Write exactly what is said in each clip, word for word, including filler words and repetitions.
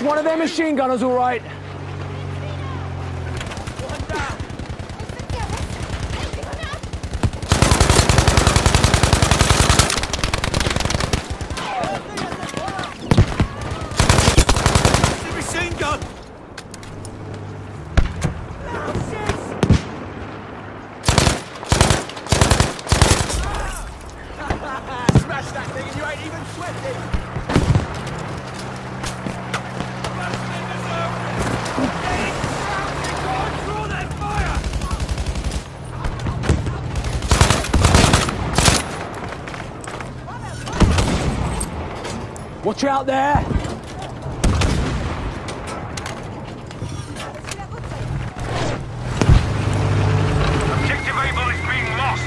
one of their machine gunners, all right. Machine gun! Smash that thing and you ain't even sweating! Watch out there! Objective Able is being lost.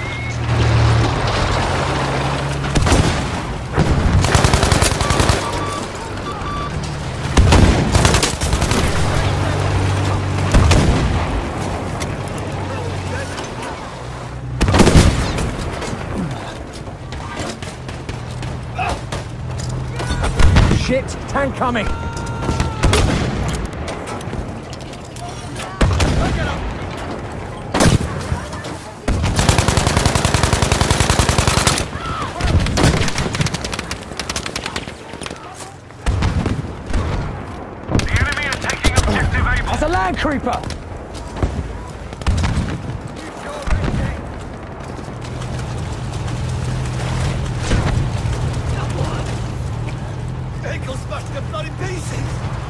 Shit! Tank coming! That's a land creeper! Vehicle's smashed to bloody pieces!